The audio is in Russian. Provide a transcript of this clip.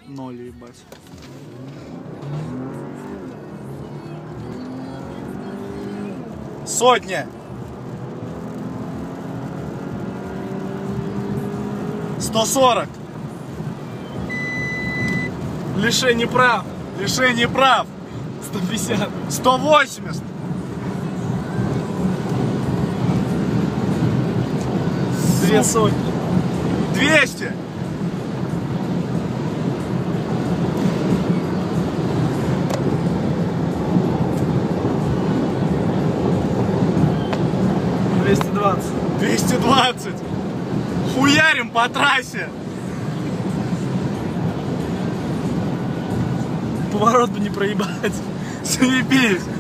0, ебать. Сотня. 140. Лишение прав. Лишение прав. 150. 180. 2 сотни. 200. 220. 220. Хуярим по трассе. Поворот бы не проебать. Заебись.